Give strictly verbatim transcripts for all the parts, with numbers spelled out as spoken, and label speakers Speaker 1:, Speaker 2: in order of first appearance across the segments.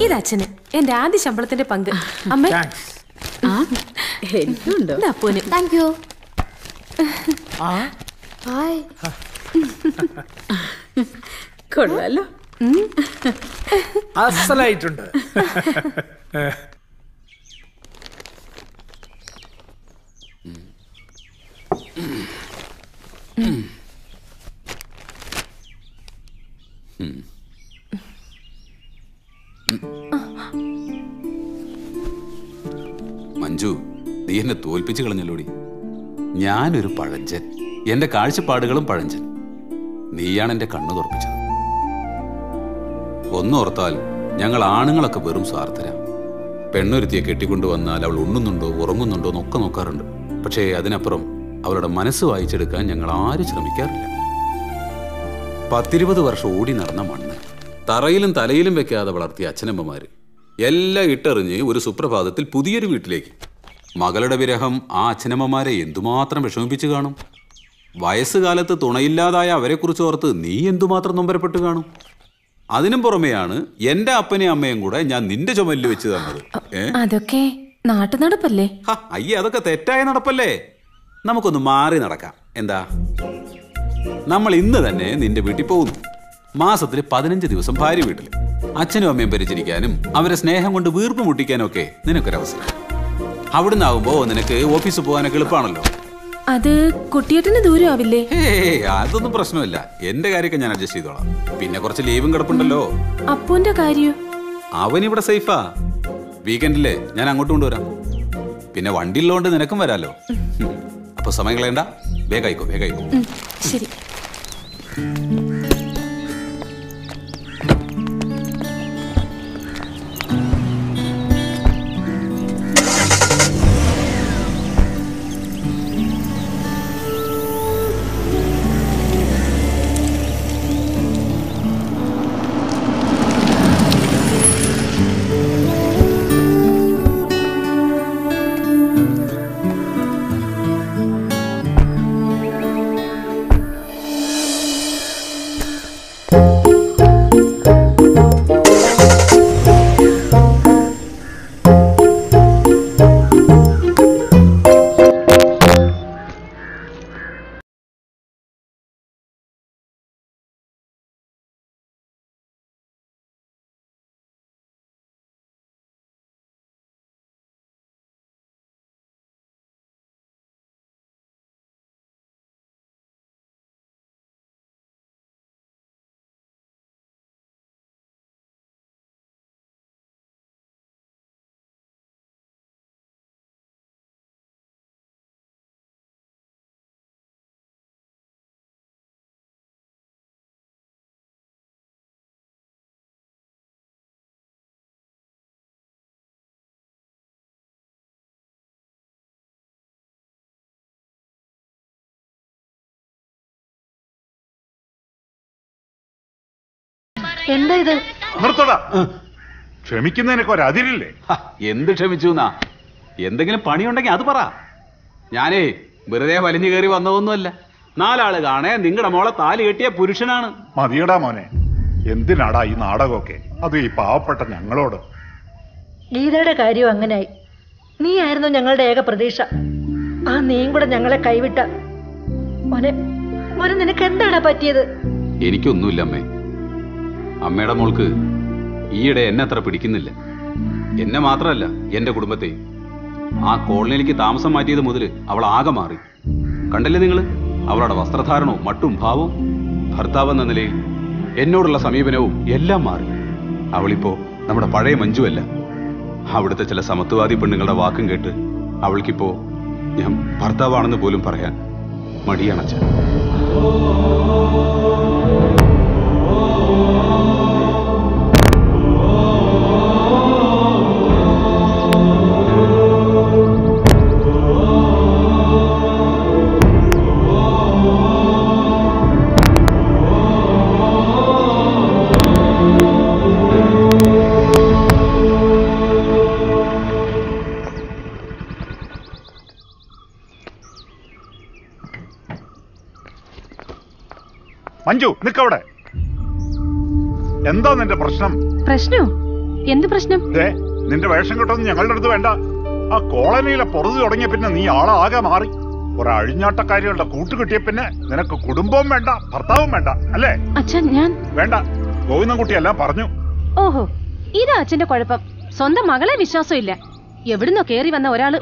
Speaker 1: ഇത് അച്ഛന് എന്റെ ആദ്യ ശമ്പളത്തിന്റെ പങ്ക്. അമ്മ അപ്പൂന്.
Speaker 2: Thank you.
Speaker 3: കൊള്ളാലോ,
Speaker 4: അസലായിട്ടുണ്ട്.
Speaker 5: മഞ്ജു, നീ എന്നെ തോൽപ്പിച്ചു കളഞ്ഞല്ലോടി. ഞാനൊരു പഴഞ്ചൻ, എന്റെ കാഴ്ചപ്പാടുകളും പഴഞ്ചൻ. നീയാണ് എന്റെ കണ്ണു തുറപ്പിച്ചത്. ഒന്നോർത്താൽ ഞങ്ങൾ ആണുങ്ങളൊക്കെ വെറും സ്വാർത്ഥരാ. പെണ്ണൊരുത്തിയെ കെട്ടിക്കൊണ്ടുവന്നാൽ അവൾ ഉണ്ണുന്നുണ്ടോ ഉറങ്ങുന്നുണ്ടോ എന്നൊക്കെ നോക്കാറുണ്ട്. പക്ഷേ അതിനപ്പുറം അവളുടെ മനസ്സ് വായിച്ചെടുക്കാൻ ഞങ്ങൾ ആരും ശ്രമിക്കാറില്ല. പത്തിരുപത് വർഷം ഓടി നടന്ന മണ്ണ് തറയിലും തലയിലും വെക്കാതെ വളർത്തിയ അച്ഛനമ്മമാര് എല്ലാം ഇട്ടെറിഞ്ഞ് ഒരു സുപ്രഭാതത്തിൽ പുതിയൊരു വീട്ടിലേക്ക്. മകളുടെ വിരഹം ആ അച്ഛനമ്മമാരെ എന്തുമാത്രം വിഷമിപ്പിച്ചു കാണും. വയസ്സുകാലത്ത് തുണയില്ലാതായ അവരെക്കുറിച്ച് ഓർത്ത് നീ എന്തുമാത്രം നൊമ്പരപ്പെട്ട് കാണും. അതിനും പുറമെയാണ് എന്റെ അപ്പനെയും അമ്മയും കൂടെ ഞാൻ നിന്റെ ചുമലിൽ വെച്ച് തന്നത്.
Speaker 1: അതൊക്കെ നാട്ടു നടപ്പല്ലേ?
Speaker 5: അയ്യേ, അതൊക്കെ തെറ്റായ നടപ്പല്ലേ. നമുക്കൊന്ന് മാറി നടക്കാം. എന്താ? നമ്മൾ ഇന്ന് തന്നെ നിന്റെ വീട്ടിൽ പോകുന്നു. മാസത്തിൽ പതിനഞ്ച് ദിവസം ഭാര്യ വീട്ടിൽ. അച്ഛനും അമ്മയും പരിചരിക്കാനും അവരെ സ്നേഹം കൊണ്ട് വീർപ്പ് മുട്ടിക്കാനും ഒക്കെ നിനക്കൊരവസരം. അവിടുന്ന് ആവുമ്പോ നിനക്ക് ഓഫീസിൽ പോകാനൊക്കെ എളുപ്പമാണല്ലോ.
Speaker 1: അത് കുട്ടിയേട്ടന് ദൂരം ആവില്ലേ?
Speaker 5: അതൊന്നും പ്രശ്നമില്ല. എന്റെ കാര്യമൊക്കെ ഞാൻ അഡ്ജസ്റ്റ് ചെയ്തോളാം. പിന്നെ കുറച്ച് ലീവും കിടപ്പുണ്ടല്ലോ.
Speaker 1: അപ്പൂന്റെ കാര്യം
Speaker 5: അവനിവിടെ സേഫാ. വീക്കെൻഡിലെ ഞാൻ അങ്ങോട്ട് കൊണ്ടുവരാം. പിന്നെ വണ്ടിയുള്ളതുകൊണ്ട് നിനക്കും വരാലോ. അപ്പൊ സമയം കളയണ്ട, വേഗായിക്കോ വേഗായിക്കോ.
Speaker 1: ശരി.
Speaker 6: എന്താ ഇത്?
Speaker 7: നിർത്തടാ. ക്ഷമിക്കുന്നതിനൊക്കെ ഒരതിരില്ലേ?
Speaker 5: എന്ത് ക്ഷമിച്ചു എന്നാ? എന്തെങ്കിലും പണിയുണ്ടെങ്കിൽ അത് പറ. ഞാനേ വെറുതെ വലിഞ്ഞു കയറി വന്നതൊന്നുമല്ല. നാലാള് കാണേ നിങ്ങളുടെ മോളെ താലി കെട്ടിയ പുരുഷനാണ്.
Speaker 7: മതിയടാ മോനെ, എന്തിനാടാ ഈ നാടകമൊക്കെ? അത് ഈ പാവപ്പെട്ട ഞങ്ങളോട്.
Speaker 6: ഗീതയുടെ കാര്യം അങ്ങനായി. നീ ആയിരുന്നു ഞങ്ങളുടെ ഏക പ്രതീക്ഷ. ആ നീയും കൂടെ ഞങ്ങളെ കൈവിട്ട. മോനെ മോനെ നിനക്ക് എന്താണ് പറ്റിയത്?
Speaker 5: എനിക്കൊന്നുമില്ല അമ്മേ. അമ്മയുടെ മോൾക്ക് ഈയിടെ എന്നെ അത്ര പിടിക്കുന്നില്ല. എന്നെ മാത്രമല്ല, എന്റെ കുടുംബത്തെ. ആ കോളനിയിലേക്ക് താമസം മാറ്റിയത് മുതൽ അവൾ ആകെ മാറി. കണ്ടല്ലേ നിങ്ങള്? അവളുടെ വസ്ത്രധാരണവും മട്ടും ഭാവവും, ഭർത്താവ് എന്ന നിലയിൽ എന്നോടുള്ള സമീപനവും എല്ലാം മാറി. അവളിപ്പോ നമ്മുടെ പഴയ മഞ്ജുവല്ല. അവിടുത്തെ ചില സമത്വവാദി പെണ്ണുങ്ങളുടെ വാക്കും കേട്ട് അവൾക്കിപ്പോ ഞാൻ ഭർത്താവാണെന്ന് പോലും പറയാൻ മടിയാണച്ച.
Speaker 7: മഞ്ജു നിക്കവിടെ. എന്താ നിന്റെ പ്രശ്നം?
Speaker 1: പ്രശ്നോ? എന്ത് പ്രശ്നം?
Speaker 7: നിന്റെ വേഷം കിട്ടൊന്നും ഞങ്ങളുടെ അടുത്ത് വേണ്ട. ആ കോളനിയിലെ പൊറുതി തുടങ്ങിയ പിന്നെ നീ ആളാകെ മാറി. ഒരു അഴിഞ്ഞാട്ടക്കാരികളുടെ കൂട്ട് കിട്ടിയ പിന്നെ നിനക്ക് കുടുംബവും വേണ്ട, ഭർത്താവും വേണ്ട, അല്ലേ?
Speaker 1: അച്ഛൻ ഞാൻ
Speaker 7: വേണ്ട, ഗോവിന്ദൻകുട്ടിയെല്ലാം പറഞ്ഞു.
Speaker 1: ഓഹോ, ഇതാ അച്ഛന്റെ കുഴപ്പം. സ്വന്തം മകളെ വിശ്വാസമില്ല. എവിടുന്നോ കേറി വന്ന ഒരാള്.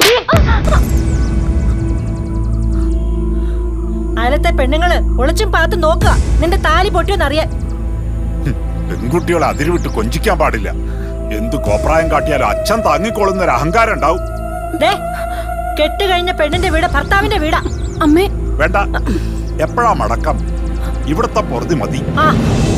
Speaker 6: അയലത്തെ പെണ്ണുങ്ങള് ഒളിച്ചും പാത്ത് നോക്കുക നിന്റെ താലി പൊട്ടിയോന്നറിയാൻ.
Speaker 7: പെൺകുട്ടികളെ അതിരുവിട്ട് കൊഞ്ചിക്കാൻ പാടില്ല. എന്ത് കോപ്രായം കാട്ടിയാലും അച്ഛൻ താങ്ങിക്കൊള്ളുന്ന ഒരു അഹങ്കാരം ഉണ്ടാവും.
Speaker 6: കെട്ടുകഴിഞ്ഞ പെണ്ണിന്റെ വീട് ഭർത്താവിന്റെ വീടാ.
Speaker 1: അമ്മേ
Speaker 7: വേണ്ട, എപ്പോഴാ മടക്കം? ഇവിടത്തെ പൊറുതി മതി.
Speaker 6: ആ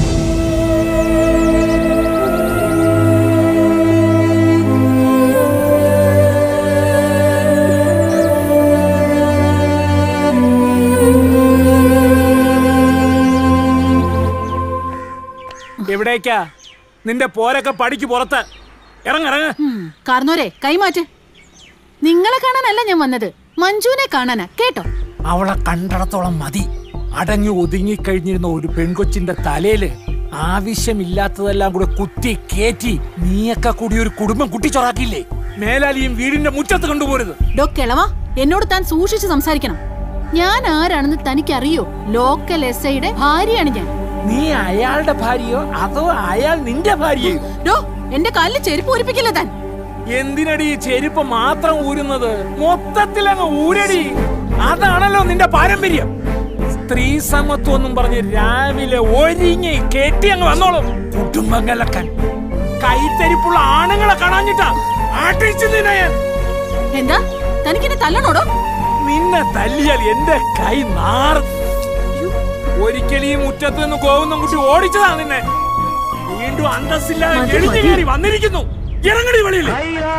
Speaker 2: എവിടേക്കാ? നിന്റെ പോരൊക്കെ പടിക്ക് പുറത്ത്. ഇറങ്ങിറങ്ങ.
Speaker 3: കാർന്നോരെ കൈമാറ്റ്. നിങ്ങളെ കാണാനല്ല ഞാൻ വന്നത്, മഞ്ജുവിനെ കാണാനാ. കേട്ടോ?
Speaker 2: അവളെ കണ്ടിടത്തോളം മതി. അടങ്ങി ഒതുങ്ങി കഴിഞ്ഞിരുന്ന ഒരു പെൺകൊച്ചിന്റെ തലയില് ആവശ്യമില്ലാത്തതെല്ലാം കൂടെ കുത്തി കേറ്റി നീയൊക്കെ കൂടി ഒരു കുടുംബം കുട്ടിച്ചൊറാക്കിയില്ലേ? മേലാലിയും വീടിന്റെ മുറ്റത്ത് കൊണ്ടുപോരുത്.
Speaker 3: ഡോ കിളവാ, എന്നോട് താൻ സൂക്ഷിച്ച് സംസാരിക്കണം. ഞാൻ ആരാണെന്ന് തനിക്കറിയോ? ലോക്കൽ എസ് ഐയുടെ ഭാര്യയാണ് ഞാൻ.
Speaker 2: നീ അയാളുടെ ഭാര്യയോ അതോ അയാൾ നിന്റെ ഭാര്യയോ?
Speaker 3: ഡോ, എന്റെ കാലിൽ ചെരുപ്പ് ഊരിപ്പിക്കില്ല താൻ.
Speaker 2: എന്തിനടി ചെരുപ്പ് മാത്രം ഊരുന്നത്? മൊത്തത്തിലങ്ങ് ഊരടി. അതാണല്ലോ നിന്റെ പാരമ്പര്യം. സ്ത്രീ സമത്വം എന്നും പറഞ്ഞ് രാവിലെ ഒരുങ്ങി കെട്ടി അങ്ങ് വന്നോളും കുടുംബം കലക്കാൻ. കൈത്തരിപ്പുള്ള ആണുങ്ങളെ കാണാഞ്ഞിട്ടാ ആട്ടിച്ചു നിന്നെ ഞാൻ.
Speaker 3: എന്താ തനിക്കെന്നെ തല്ലണോടോ?
Speaker 2: നിന്നെ തല്ലിയാൽ എന്റെ കൈ നാർ. ഒരിക്കലും ഈ മുറ്റത്ത് നിന്ന് ഗോവിന്ദൻകുട്ടി ഓടിച്ചതാ നിന്നെ. വീണ്ടും അന്തസ്സില്ലാതെ എഴുതി കയറി വന്നിരിക്കുന്നു. ഇറങ്ങടി വെളിയിൽ.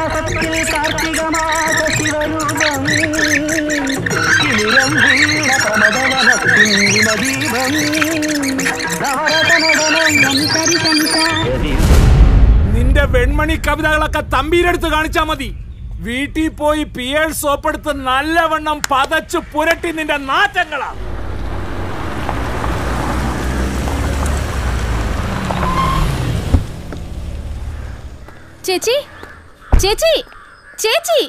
Speaker 2: നിന്റെ വെൺമണി കവിതകളൊക്കെ തമ്പീരെടുത്ത് കാണിച്ചാ മതി. വീട്ടിൽ പോയി പിയേൾ സോപ്പെടുത്ത് നല്ലവണ്ണം പതച്ചു പുരട്ടി നിന്റെ നാറ്റങ്ങളാ.
Speaker 1: ചേച്ചി, ചേച്ചി, ചേച്ചി.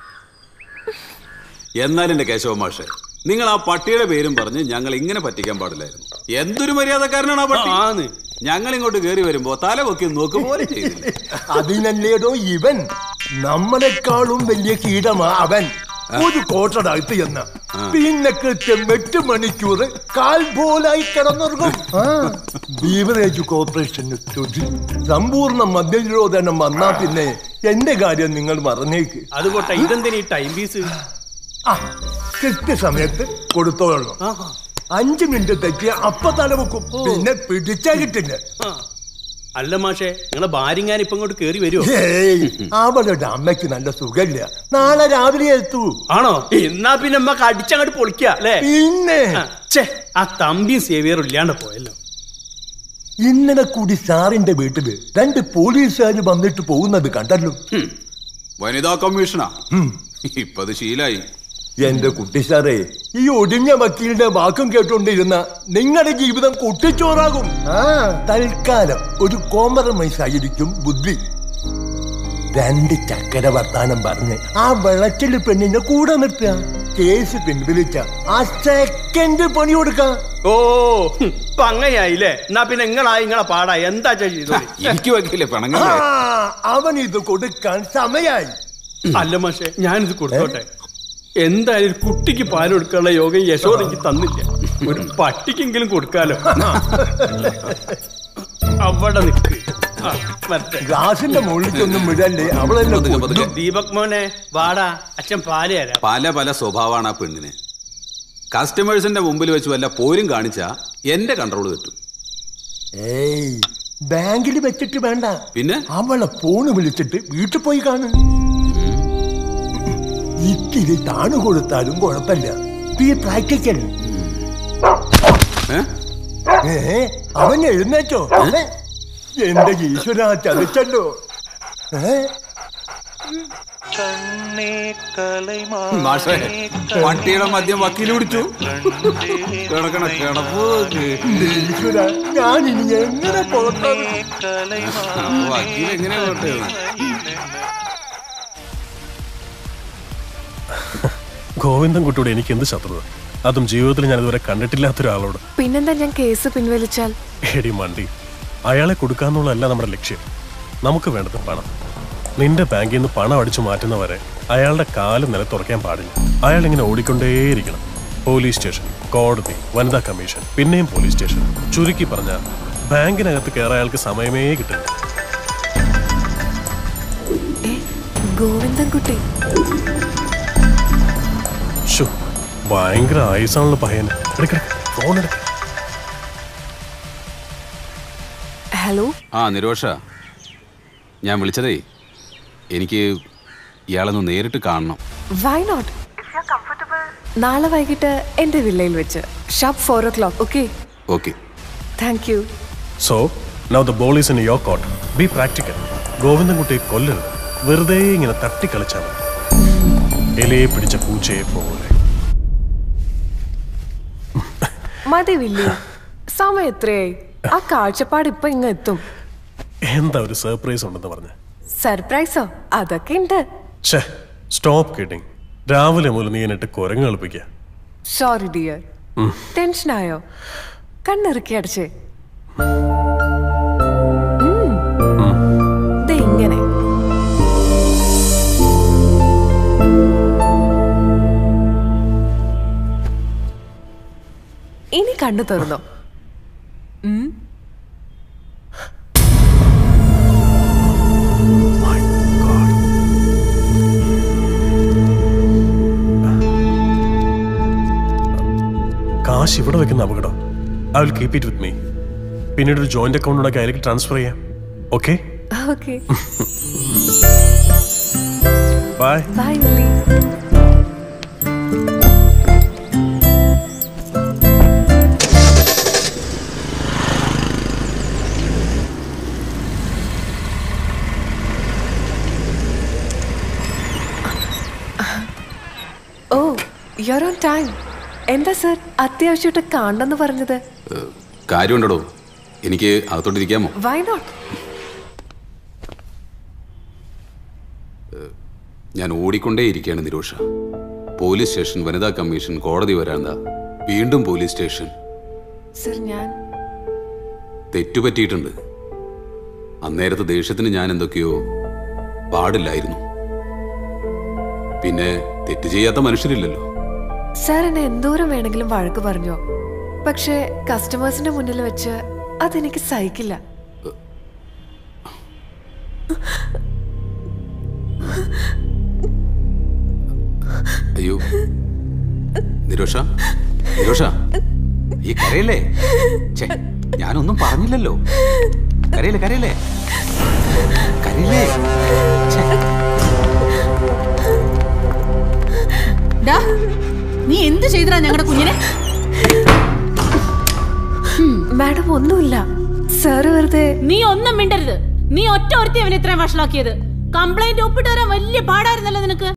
Speaker 5: എന്നാലും എന്റെ കേശവ മാഷെ, നിങ്ങൾ ആ പട്ടിയുടെ പേരും പറഞ്ഞ് ഞങ്ങൾ ഇങ്ങനെ പറ്റിക്കാൻ പാടില്ലായിരുന്നു. എന്തൊരു മര്യാദക്കാരനാണ് ആ പട്ടി. ഞങ്ങൾ ഇങ്ങോട്ട് കയറി വരുമ്പോ തല പൊക്കി നോക്കും പോലെ ചെയ്തില്ല.
Speaker 4: അതിനല്ലേടോ ഇവൻ നമ്മളെക്കാളും വലിയ കീടമാ അവൻ. ഒരു കോട്ടടകത്ത് എന്ന പിന്നെ കൃത്യം എട്ട് മണിക്കൂർ കാൽ പോലായി കിടന്നുറങ്ങും. ബീവറേജ് കോർപ്പറേഷന് സ്തുതി. സമ്പൂർണ്ണ മദ്യനിരോധനം വന്നാ പിന്നെ എന്റെ കാര്യം നിങ്ങൾ മറന്നേക്ക്.
Speaker 8: അതുകൊട്ടെ ഇതെന്തിനീ ടൈം പീസ്?
Speaker 4: ആ കൃത്യസമയത്ത് കൊടുത്തോളൂ. അഞ്ചു മിനിറ്റ് തെറ്റിയ അപ്പ തല വെക്കും, പിന്നെ പിടിച്ചാ കിട്ടില്ല.
Speaker 8: അല്ല മാഷേ, നിങ്ങളെ ഭാര്യങ്ങാൻ ഇപ്പൊ ഇങ്ങോട്ട് കേറി വരുമോ?
Speaker 4: അവളുടെ അമ്മയ്ക്ക് നല്ല സുഖമില്ല, നാളെ രാവിലെ എത്തൂ.
Speaker 8: ആണോ? എന്നാ പിന്നെ അമ്മക്ക് അടിച്ചങ്ങോട്ട് പൊളിക്ക അല്ലേ?
Speaker 4: പിന്നെ
Speaker 8: ആ തമ്പിയും സേവിയറും ഇല്ലാണ്ട് പോയല്ലോ.
Speaker 4: ഇന്നലെ കൂടി സാറിന്റെ വീട്ടില് രണ്ട് പോലീസുകാർ വന്നിട്ട് പോകുന്നത് കണ്ടല്ലോ.
Speaker 5: വനിതാ കമ്മീഷനാ. ഇപ്പത് ശീലായി.
Speaker 4: എന്റെ കുട്ടി സാറേ, ഈ ഒടിഞ്ഞ വക്കീലിന്റെ വാക്കും കേട്ടോണ്ടിരുന്ന നിങ്ങളുടെ ജീവിതം കുട്ടിച്ചോറാകും. ആ തൽക്കാലം ഒരു കോംപ്രമൈസ് ആയിരിക്കും ബുദ്ധി. രണ്ട് ചക്കര വർത്താനം പറഞ്ഞ് ആ വെളച്ചില് പെണ്ണിനെ കൂടെ നിർത്തുക, കേസ് പിൻവലിച്ച ആ സെക്കൻഡ് പണി കൊടുക്കാം.
Speaker 8: ഓ ഇപ്പൊ അങ്ങനെയായില്ലേ? എന്നാ പിന്നെ നിങ്ങളായി നിങ്ങളെ പാടാ എന്താ ചെയ്തു?
Speaker 5: എനിക്ക് വയ്ക്കില്ലേ പണങ്ങ.
Speaker 4: അവൻ ഇത് കൊടുക്കാൻ സമയായി.
Speaker 8: അല്ല മാഷേ, ഞാനിത് കൊടുത്തോട്ടെ. എന്തായാലും കുട്ടിക്ക് പാൽ കൊടുക്കാനുള്ള യോഗം യശോദയ്ക്ക് തന്നില്ല. ഒരു പട്ടിക്കെങ്കിലും കൊടുക്കാലോ. അവിടെ നിൽക്ക്.
Speaker 4: ഗ്ലാസിന്റെ മുകളിലേക്കൊന്നും വിടല്ലേ, അവളെന്നെ.
Speaker 8: ദീപക് മോനെ വാടാ, അച്ഛൻ പാല് തരാം.
Speaker 5: പല പല സ്വഭാവമാണ് ആ പെണ്ണിന്. കസ്റ്റമേഴ്സിന്റെ മുമ്പിൽ വെച്ച് വല്ല പോരും കാണിച്ചാ എന്റെ കൺട്രോൾ കിട്ടും.
Speaker 4: ഏയ് ബാങ്കിൽ വെച്ചിട്ട് വേണ്ട,
Speaker 5: പിന്നെ
Speaker 4: അവളെ ഫോണ് വിളിച്ചിട്ട് വീട്ടിൽ പോയി കാണും. ഇത്തിരി താണു കൊടുത്താലും കുഴപ്പമില്ല. പ്രാക്ടിക്കൽ. ഏ അവൻ എഴുന്നേറ്റോ? എന്റെ ഈശ്വര ചതിച്ചല്ലോ. ഏ
Speaker 5: മാഷേ പട്ടിയുടെ മദ്യം വക്കീൽ പിടിച്ചു കിടക്കണ കിടപ്പ്
Speaker 4: ഞാൻ ഇനി എങ്ങനെ പോട്ടെ?
Speaker 5: വക്കീൽ എങ്ങനെയാ പോട്ടെ?
Speaker 9: ഗോവിന്ദൻകുട്ടിയോട് എനിക്ക് എന്ത് ശത്രുത? അതും ജീവിതത്തിൽ ഞാൻ ഇതുവരെ കണ്ടിട്ടില്ലാത്ത ഒരാളോട്.
Speaker 10: പിന്നെന്താ ഞാൻ കേസ് പിൻവലിച്ചാൽ?
Speaker 9: എടി മണ്ടി, അയാളെ കൊടുക്കാന്നുള്ളതല്ല നമ്മുടെ ലക്ഷ്യം. നമുക്ക് വേണ്ടത് പണം. നിന്റെ ബാങ്കിൽ നിന്ന് പണം അടിച്ചു മാറ്റുന്നവരെ അയാളുടെ കാല് നിലത്തുറക്കാൻ പാടില്ല. അയാൾ ഇങ്ങനെ ഓടിക്കൊണ്ടേയിരിക്കണം. പോലീസ് സ്റ്റേഷൻ, കോടതി, വനിതാ കമ്മീഷൻ, പിന്നെയും പോലീസ് സ്റ്റേഷൻ. ചുരുക്കി പറഞ്ഞ ബാങ്കിനകത്ത് കയറാൻ അയാൾക്ക് സമയമേ കിട്ടില്ല.
Speaker 10: ഗോവിന്ദൻകുട്ടി
Speaker 9: ഭയങ്കര ആയുസാണല്ലോ പയ്യന്. ഫോൺ എടുക്ക.
Speaker 10: ഹലോ.
Speaker 5: ആ നിരോഷ, ഞാൻ വിളിച്ചതേ എനിക്ക് ഇയാളൊന്ന് നേരിട്ട് കാണണം.
Speaker 10: Why not? നാളെ വൈകിട്ട് എന്റെ വില്ലയിൽ വെച്ച് sharp four o'clock. Okay?
Speaker 5: Okay.
Speaker 10: Thank you.
Speaker 9: So now the ball is in your court. Be practical. ഗോവിന്ദൻകുട്ടിയെ കൊല്ലരുത്. വെറുതെ ഇങ്ങനെ തട്ടിക്കളിച്ചാൽ മതി. ഇലയെ പിടിച്ച പൂച്ചയെ പോലെ.
Speaker 10: മതി വില്ലി, സമയം എത്രയായി? ആ കാഴ്ചപ്പാട് ഇപ്പൊ ഇങ്ങ എത്തും.
Speaker 9: എന്താ ഒരു സർപ്രൈസ് ഉണ്ടെന്ന് പറഞ്ഞ?
Speaker 10: സർപ്രൈസോ? അതൊക്കെ ഉണ്ട്.
Speaker 9: Stop kidding. രാവിലെ മുതൽ നീ എന്നിട്ട് കുരങ്ങ് കളിപ്പിക്കുക.
Speaker 10: Sorry dear. ടെൻഷനായോ? കണ്ണിറുക്കി അടച്ചേ. ഇങ്ങനെ ഇനി കണ്ണു തുറന്നോ.
Speaker 9: കാശ് ഇവിടെ വെക്കുന്ന അപകടം. I will keep it with me. പിന്നീട് ഒരു ജോയിന്റ് അക്കൗണ്ട് ഉണ്ടാക്കി അതിലേക്ക് ട്രാൻസ്ഫർ ചെയ്യാം. Okay?
Speaker 10: Okay.
Speaker 9: Bye.
Speaker 10: Bye Willy. Oh, you are on time. എന്താ സർ അത്യാവശ്യമായിട്ട് കാണണമെന്ന് പറഞ്ഞത്?
Speaker 5: കാര്യമുണ്ടോ? എനിക്ക് അകത്തോട്ടിരിക്കാമോ?
Speaker 10: Why not?
Speaker 5: ഞാൻ ഓടിക്കൊണ്ടേയിരിക്കുകയാണ് നിരോഷ. പോലീസ് സ്റ്റേഷൻ, വനിതാ കമ്മീഷൻ, കോടതി വരാന്ത, വീണ്ടും പോലീസ് സ്റ്റേഷൻ.
Speaker 10: സർ ഞാൻ
Speaker 5: തെറ്റുപറ്റിയിട്ടുണ്ട്. അന്നേരത്തെ ദേഷ്യത്തിന് ഞാൻ എന്തൊക്കെയോ പാടില്ലായിരുന്നു. പിന്നെ തെറ്റ് ചെയ്യാത്ത മനുഷ്യരില്ലല്ലോ.
Speaker 10: സാർ എന്നെ എന്തോരം വേണമെങ്കിലും വഴക്ക് പറഞ്ഞോ, പക്ഷെ കസ്റ്റമേഴ്സിന്റെ മുന്നിൽ വെച്ച് അതെനിക്ക് സഹിക്കില്ല.
Speaker 5: അയ്യോ നിരോഷ, നിരോഷ ഈ കരയല്ലേ? ഞാനൊന്നും പറഞ്ഞില്ലല്ലോ. കരയില്ലേ കരയില്ലേ കരയില്ലേ?
Speaker 3: നീ എന്ത് ചെയ്തടാ ഞങ്ങളുടെ കുഞ്ഞിനെ?
Speaker 10: മാഡം ഒന്നുമില്ല. സാറ് വെറുതെ.
Speaker 1: നീ ഒന്നും മിണ്ടരുത്. നീ ഒറ്റ ഒരുത്തി അവനെ ഇത്രയും വഷളാക്കിയത്. കംപ്ലൈന്റ് ഒപ്പിട്ട് വരാൻ വലിയ പാടായിരുന്നല്ലോ നിനക്ക്.